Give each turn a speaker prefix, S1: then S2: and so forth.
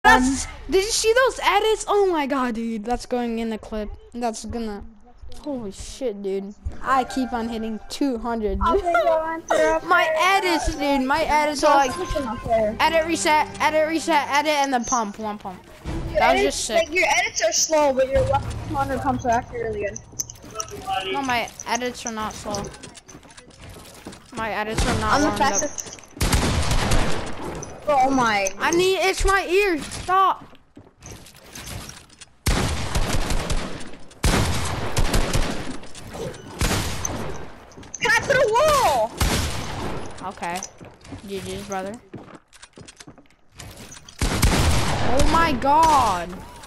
S1: Did you see those edits? Oh my god, dude. That's going in the clip. That's gonna. Holy shit, dude. I keep on hitting 200. My edits, dude. My edits are like edit, reset, edit, and then pump. One pump. That was just sick.
S2: Like, your edits are slow, but your left 100 pumps are actually really good.
S1: No, my edits are not slow. My edits are not.
S2: I'm the fastest. Oh my.
S1: I need. It's my ear. Stop.
S2: Can I put a wall?
S1: Okay. GG's, brother. Oh my god.